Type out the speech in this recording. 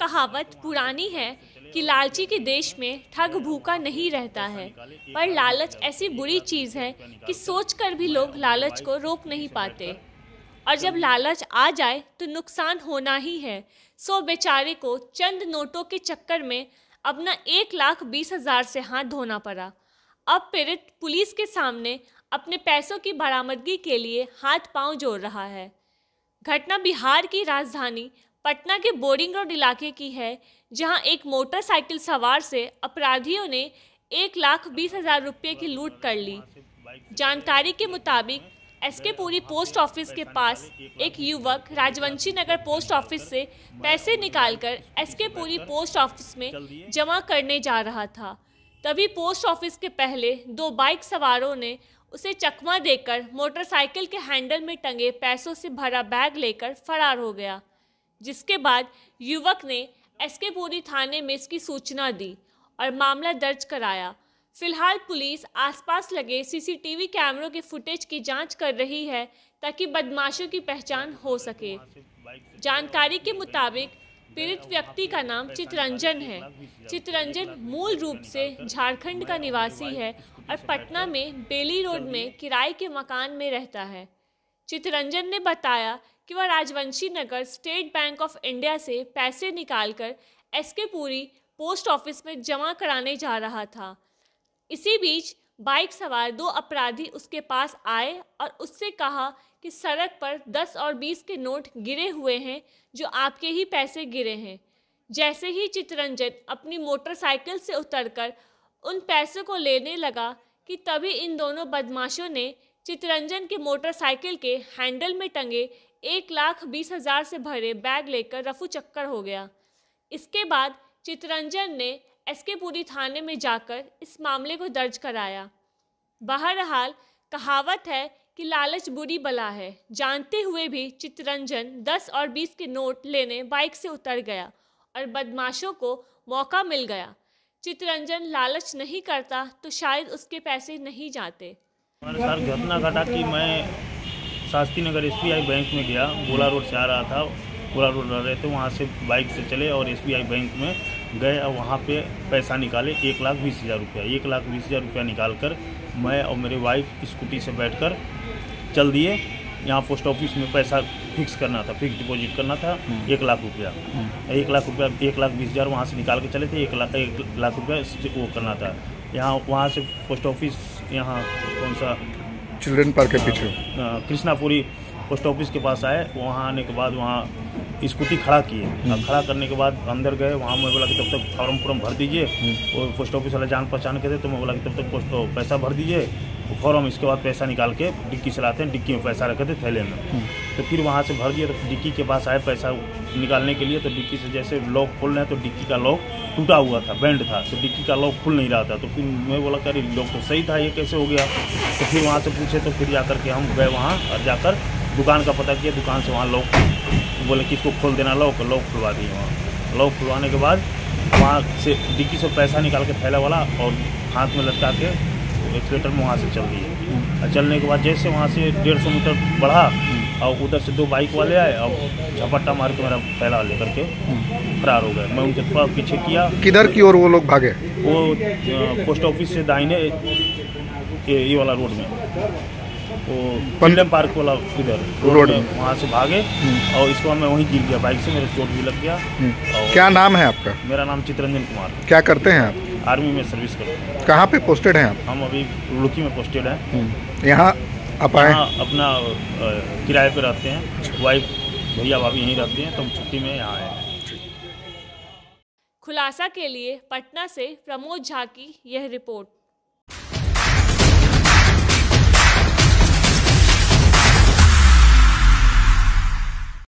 कहावत पुरानी है कि लालची के देश में ठग भूखा नहीं रहता है, पर लालच ऐसी बुरी चीज़ है कि सोचकर भी लोग लालच को रोक नहीं पाते। और जब लालच आ जाए तो नुकसान होना ही है। सो बेचारे को चंद नोटों के चक्कर में अपना 1,20,000 से हाथ धोना पड़ा। अब पीड़ित पुलिस के सामने अपने पैसों की बरामदगी के लिए हाथ पांव जोड़ रहा है। घटना बिहार की राजधानी पटना के बोरिंग रोड इलाके की है, जहां एक मोटरसाइकिल सवार से अपराधियों ने 1,20,000 रुपये की लूट कर ली। जानकारी के मुताबिक एसके पुरी पोस्ट ऑफिस के पास एक युवक राजवंशी नगर पोस्ट ऑफिस से पैसे निकालकर एसके पुरी पोस्ट ऑफिस में जमा करने जा रहा था। तभी पोस्ट ऑफिस के पहले 2 बाइक सवारों ने उसे चकमा देकर मोटरसाइकिल के हैंडल में टंगे पैसों से भरा बैग लेकर फरार हो गया, जिसके बाद युवक ने एसके पुरी थाने में इसकी सूचना दी और मामला दर्ज कराया। फिलहाल पुलिस आसपास लगे सीसीटीवी कैमरों के फुटेज की जांच कर रही है ताकि बदमाशों की पहचान हो सके। जानकारी के मुताबिक पीड़ित व्यक्ति का नाम चितरंजन है। चितरंजन मूल रूप से झारखंड का निवासी है और पटना में बेली रोड में किराए के मकान में रहता है। चितरंजन ने बताया कि वह Rajvanshi Nagar State Bank of India से पैसे निकालकर एसके पुरी पोस्ट ऑफिस में जमा कराने जा रहा था। इसी बीच बाइक सवार 2 अपराधी उसके पास आए और उससे कहा कि सड़क पर 10 और 20 के नोट गिरे हुए हैं, जो आपके ही पैसे गिरे हैं। जैसे ही चितरंजन अपनी मोटरसाइकिल से उतरकर उन पैसों को लेने लगा कि तभी इन दोनों बदमाशों ने चितरंजन के मोटरसाइकिल के हैंडल में टंगे 1,20,000 से भरे बैग लेकर रफू चक्कर हो गया। इसके बाद चितरंजन ने एसके पुरी थाने में जाकर इस मामले को दर्ज कराया। बहरहाल कहावत है कि लालच बुरी बला है। जानते हुए भी चितरंजन 10 और 20 के नोट लेने बाइक से उतर गया और बदमाशों को मौका मिल गया। चितरंजन लालच नहीं करता तो शायद उसके पैसे नहीं जाते। सर, घटना घटा कि मैं शास्त्री नगर एसबीआई बैंक में गया। गोला रोड से आ रहा था, गोला रोड रह रहे थे, वहाँ से बाइक से चले और एसबीआई बैंक में गए और वहाँ पे पैसा निकाले 1,20,000 रुपया। 1,20,000 रुपया निकाल कर मैं और मेरी वाइफ स्कूटी से बैठकर चल दिए। यहाँ पोस्ट ऑफिस में पैसा फिक्स करना था, फिक्स डिपॉजिट करना था 1,00,000 रुपया। 1,00,000 रुपया 1,20,000 वहाँ से निकाल के चले थे। 1,00,000 रुपया वो करना था। यहाँ वहाँ से पोस्ट ऑफिस, यहाँ कौन सा चिल्ड्रन पार्क के पीछे कृष्णापुरी पोस्ट ऑफिस के पास आए। वहाँ आने के बाद वहाँ स्कूटी खड़ा किए। खड़ा करने के बाद अंदर गए। वहाँ मैं बोला कि तब तक फॉर्म भर दीजिए। वो पोस्ट ऑफिस वाले जान पहचान के थे, तो मैं बोला कि तब तक पैसा भर दीजिए फॉर्म। इसके बाद पैसा निकाल के डिक्की से लाते हैं, डिक्की में पैसा रखे थे थैले में। तो फिर वहाँ से भर दिया। तो डिक्की के पास आए पैसा निकालने के लिए, तो डिक्की से जैसे लॉक खोल रहे हैं तो डिक्की का लॉक टूटा हुआ था, बैंड था, तो डिक्की का लॉक खुल नहीं रहा था। तो फिर मैं बोला कि अरे लॉक तो सही था, ये कैसे हो गया। तो फिर वहाँ से पूछे, तो फिर जाकर के हम गए वहाँ और जाकर दुकान का पता किया। दुकान से वहाँ लॉक बोले कि इसको खोल देना, लॉक खुलवा दिए। वहाँ लॉक खुलवाने के बाद वहाँ से डिक्की से पैसा निकाल के थैला वाला और हाथ में लटका के एक्सीलेटर में वहाँ से चल दिए। चलने के बाद जैसे वहाँ से 150 मीटर बढ़ा और उधर से 2 बाइक वाले आए और झपट्टा मार के मेरा थैला लेकर के फरार हो गए। मैं उनके थोड़ा पीछे किया। किधर की ओर वो लोग भागे? वो पोस्ट ऑफिस से दाहिने ये वाला रोड में, वो चिल्ड्रन पार्क वाला इधर रोड में वहाँ से भागे और इसके बाद मैं वहीं गिर गया बाइक से, मेरे चोट भी लग गया। और क्या नाम है आपका? मेरा नाम चितरंजन कुमार। क्या करते हैं आप? आर्मी में सर्विस करते हैं। कहाँ पे पोस्टेड हैं आप? हम अभी रुड़की में पोस्टेड हैं। यहाँ आप आए? अपना किराए पे रहते हैं। वाइफ भैया भाभी यहीं रहते हैं, तो हम छुट्टी में यहाँ आए हैं। खुलासा के लिए पटना से प्रमोद झा की यह रिपोर्ट।